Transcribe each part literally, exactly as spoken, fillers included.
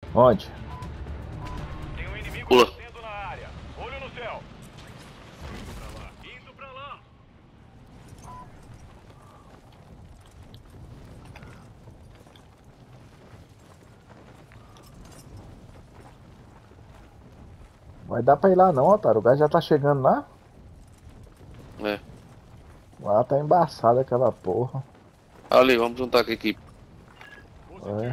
Onde? Tem um inimigo Pula. descendo na área. Olho no céu. Indo pra lá. Indo pra lá. Vai dar pra ir lá não, otário. O gás já tá chegando lá. É. Lá tá embaçada aquela porra. Ali, vamos juntar com a equipe. É.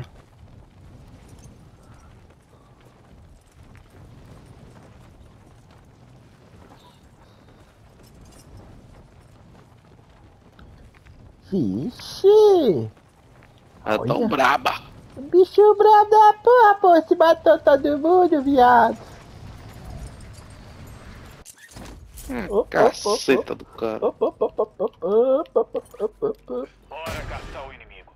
Vixe! É tão Olha. braba. Bicho brabo da porra, pô. Se matou todo mundo, viado. Hum, Op, op, op, op. caceta do cara. Op, op, op, op, op, op, op, op, op, op. Bora caçar o inimigo.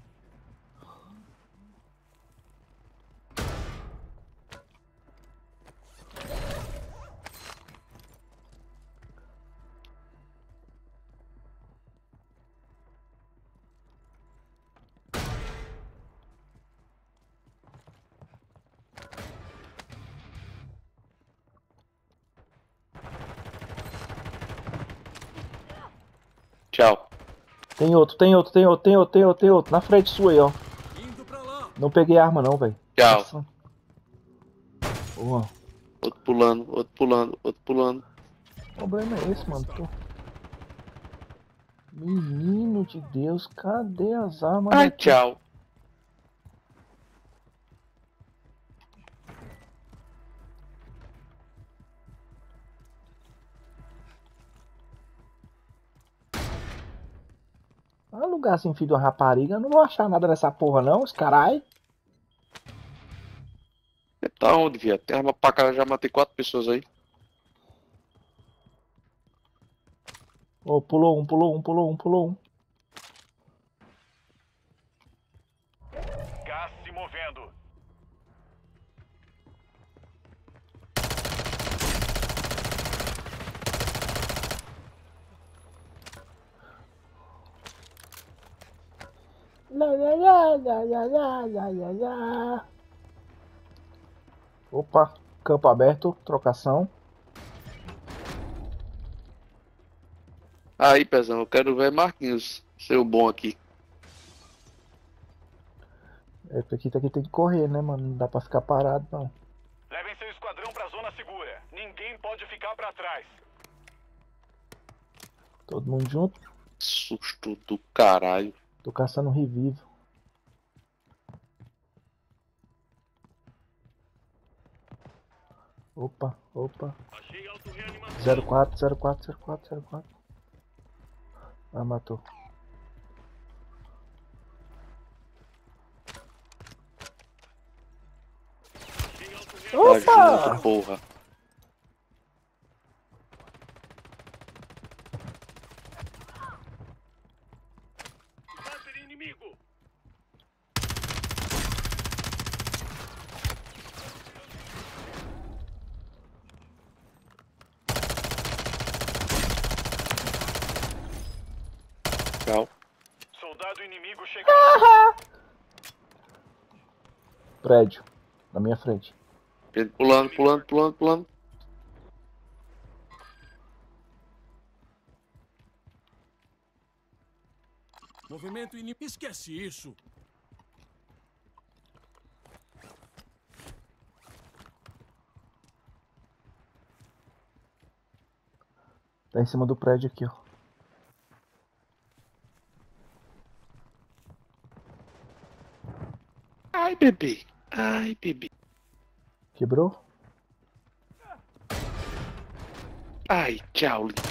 Tchau. Tem outro, tem outro, tem outro, tem outro, tem outro, tem outro. Na frente sua aí, ó. Indo pra lá. Não peguei arma não, velho. Tchau. Nossa. Boa. Outro pulando, outro pulando, outro pulando. O problema é esse, mano. Tô... Menino de Deus, cadê as armas Ai, daqui? tchau. Ah, lugar sem filho de uma rapariga. Eu não vou achar nada nessa porra não, os carai. Tá onde, viado? Tem arma pra cá, já matei quatro pessoas aí. Oh, pulou um, pulou um, pulou um, pulou um. Gás se movendo. Lá, lá, lá, lá, lá, lá, lá, lá, lá. Opa, campo aberto, trocação. Aí, pezão, eu quero ver Marquinhos, seu bom aqui. Esse aqui, aqui tem que correr, né, mano? Não dá pra ficar parado, não. Levem seu esquadrão pra zona segura. Ninguém pode ficar pra trás. Todo mundo junto. Susto do caralho. Tô caçando um revivo. Opa, opa. Achei auto-reanimação. zero quatro, zero quatro, zero quatro, zero quatro. Ah, matou. Achei auto-reanimação. Ajuda, Opa! porra. Bater inimigo. Tchau. Soldado inimigo chegando. Prédio. Na minha frente. Ele pulando, pulando, pulando, pulando. Movimento inimigo. Esquece isso. Tá em cima do prédio aqui, ó. Ai, bebê. Ai, bebê. Quebrou? Ai, tchau, lindo.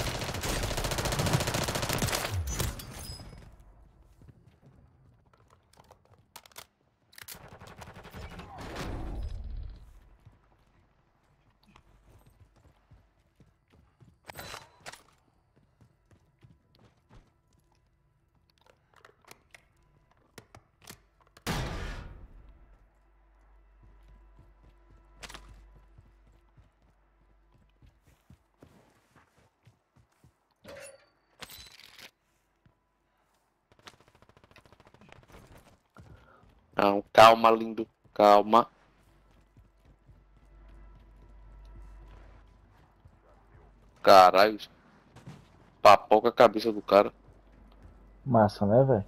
Não, calma, lindo. Calma. Caralho. Papoca a cabeça do cara. Massa, né, velho?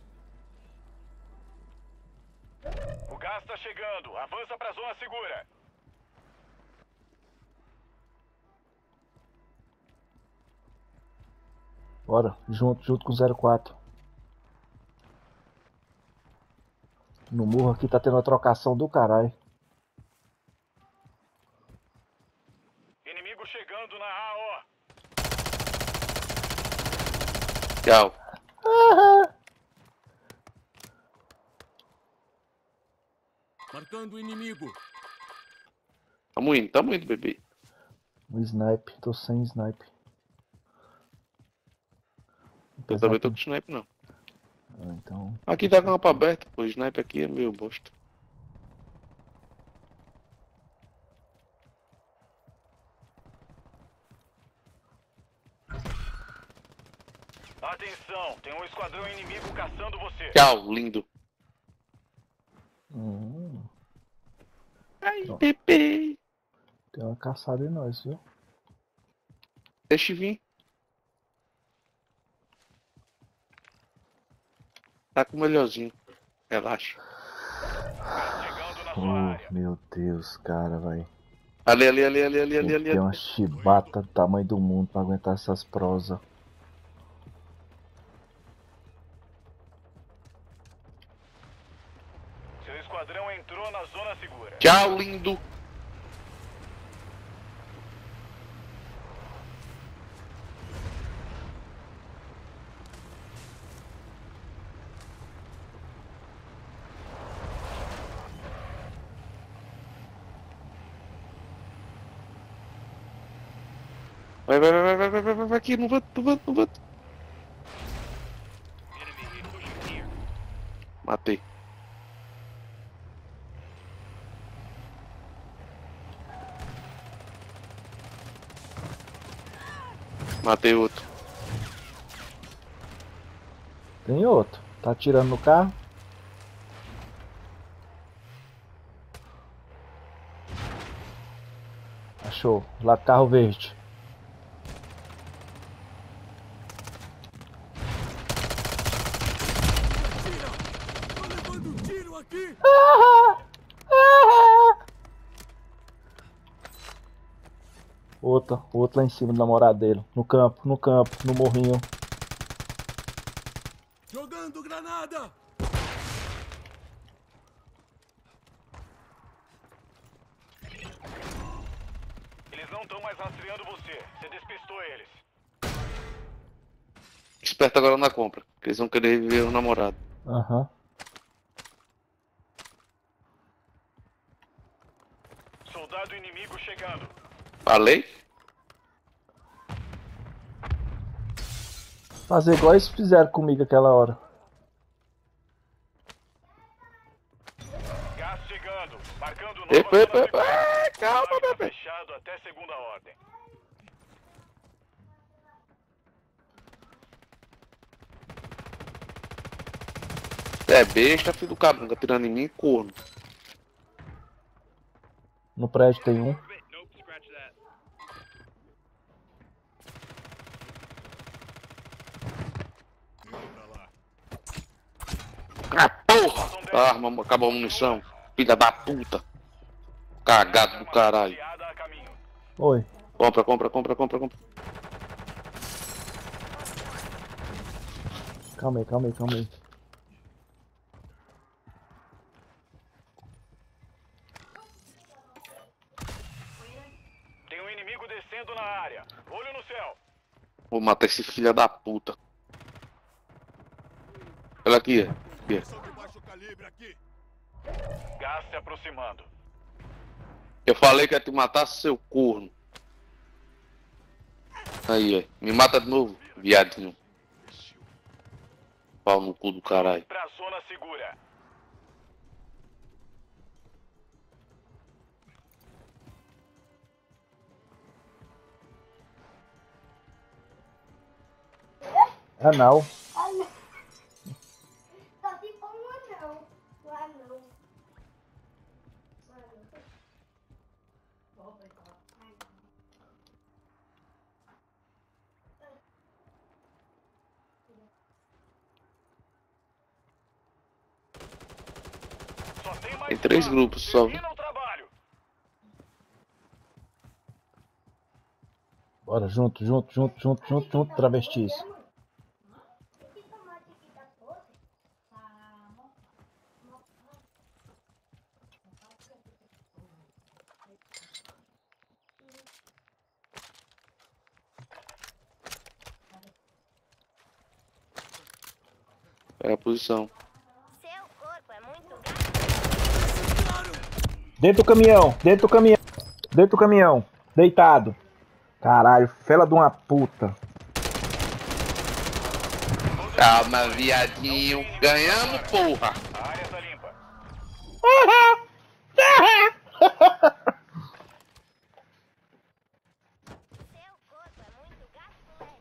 O gás tá chegando. Avança pra zona segura. Bora, junto, junto com o zero quatro. No morro aqui tá tendo uma trocação do caralho. Inimigo chegando na A O. Tchau. Marcando o inimigo. Tamo indo, tamo indo, bebê. Um snipe, tô sem snipe. Eu também tô com sniper, não. Ah, então. Aqui tá campo aberto, pô. O sniper aqui é meio bosta. Atenção, tem um esquadrão inimigo caçando você. Tchau, lindo. Hum, Ai, Não. bebê. tem uma caçada em nós, viu? Deixa eu vir. Tá com o melhorzinho. Relaxa. Gás chegando na Oh, sua área. meu Deus, cara, vai. Ali, ali, ali, ali, ali, ali, ali. Tem uma chibata do tamanho do mundo pra aguentar essas prosas. Seu esquadrão entrou na zona segura. Tchau, lindo. Vai, vai, vai, vai, vai, vai, vai, vai, vai aqui, não vai, não vai, não vai. Matei. Matei outro. Tem outro. Tá atirando no carro. Achou. Lá do carro verde. Tô levando um tiro aqui. Outra. Outro lá em cima do namorado dele. No campo, no campo, no morrinho. Jogando granada. Eles não estão mais rastreando você. Você despistou eles. Esperto agora na compra, que eles vão querer reviver o namorado. Aham. Soldado inimigo chegando. Falei? Fazer igual eles fizeram comigo aquela hora. Gás chegando. Marcando nova Epa, epa, zona epa. segura. Ah, calma, Zona tá bebê. fechado até segunda ordem. É besta, filho do cabunga, tirando em mim, corno. No prédio tem um. Ah, porra! A arma, acabou a munição. Filha da puta. Cagado do caralho. Aliada a caminho. Oi. Compra, compra, compra, compra, compra. Calma aí, calma aí, calma aí. Tem um inimigo descendo na área. Olho no céu. Vou matar esse filho da puta. Olha aqui, aqui. Munição de baixo calibre aqui. Gás se aproximando. Eu falei que ia te matar, seu corno. Aí, ó. Me mata de novo, viadinho. Pau no cu do caralho. Pra zona segura. Anal. Só se for um anão. Um anão. Tem três grupos só. Termina o trabalho. Bora, junto, junto, junto, junto, junto, junto, travestis. É a posição. Seu corpo é muito Dentro do caminhão, dentro do caminhão, dentro do caminhão, deitado. Caralho, fela de uma puta. Calma, viadinho. Ganhamos, porra. A área tá limpa. Seu corpo é muito gato.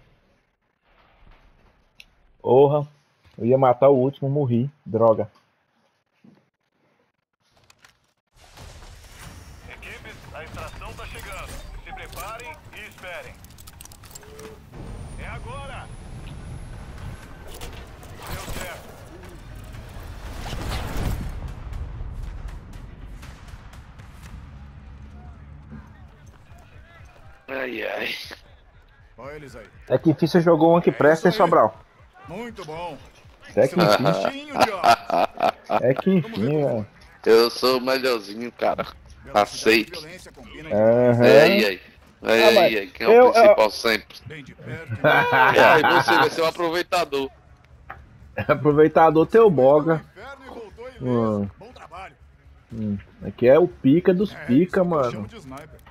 Porra, eu ia matar o último, morri. Droga. Equipes, a extração tá chegando. Se preparem e esperem. É agora. Deu certo. Ai, ai. Olha eles aí. É que enfim você jogou um que presta, hein, Sobral? Muito bom. É que enfim, Juntinho, Job. é que enfim, velho. Eu sou o melhorzinho, cara. Aceito. Violência combina Aham. É aí, aí. É Ah, aí, mas aí. Quem é o eu- principal sempre? bem de perto. É, aí você vai ser o aproveitador. Aproveitador teu boga. Inferno e voltou Hum. ileso. Bom trabalho. Hum, aqui é o pica dos É, pica, isso que eu mano. chamo de sniper.